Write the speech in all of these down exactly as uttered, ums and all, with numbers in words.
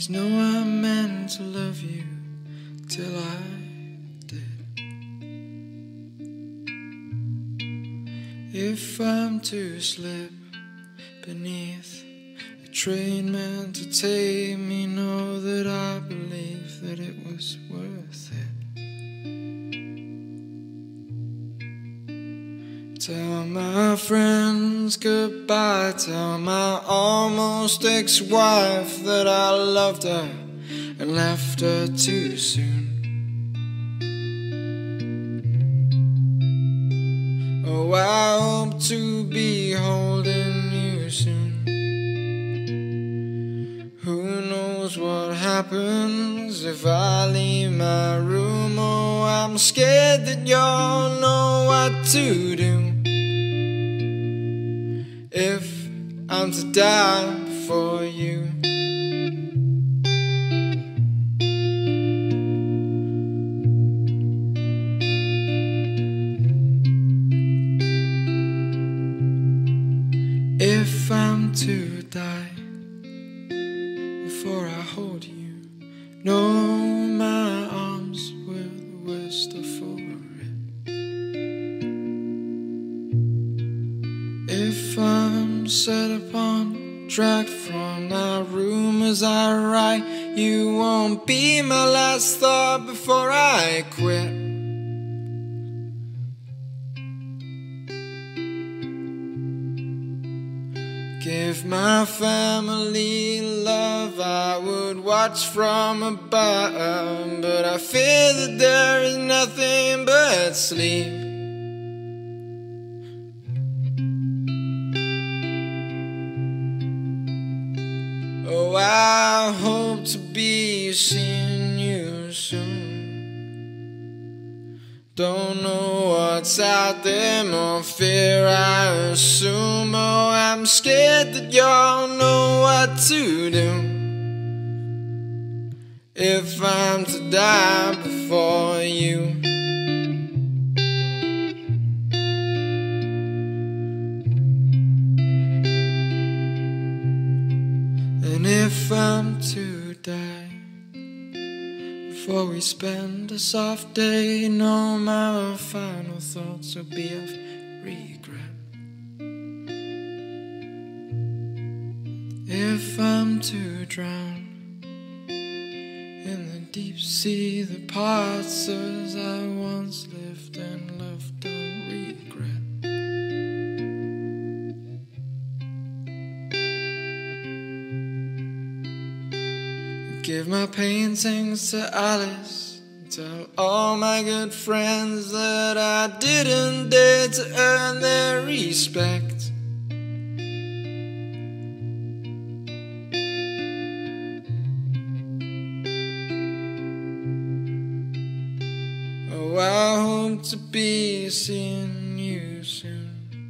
'cause know I meant to love you till I did. If I'm to slip beneath a train meant to take me, know that I believe that it was worth it. Tell my friends goodbye, tell my almost ex-wife that I loved her and left her too soon. Oh, I hope to be holding you soon. Who knows what happens if I leave my room? Oh, I'm scared that you'll know what to do if I'm to die before you. If I'm to die before I hold you, know my arms were the worst for it. If I'm set upon, dragged from my room as I write, you won't be my last thought before I quit. Give my family love, I would watch from above, but I fear that there is nothing but sleep. Oh, I hope to be seeing you soon. Don't know what's out there, more fear I assume. Oh, I'm scared that you'll know what to do if I'm to die before you. And if I'm to die before we spend a soft day, know my final thoughts will be of regret. If I'm to drown in the deep sea, the parts as I once lived and loved don't regret. Give my paintings to Alice, tell all my good friends that I didn't dare to earn their respect. Oh, I hope to be seeing you soon.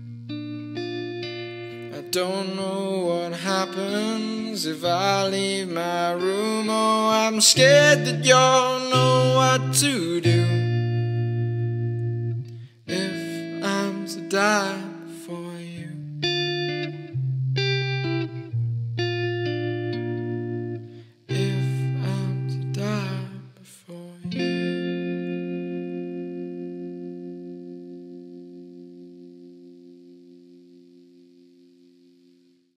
I don't know what happens if I leave my room. Oh, I'm scared that you'll know what to do if I'm to die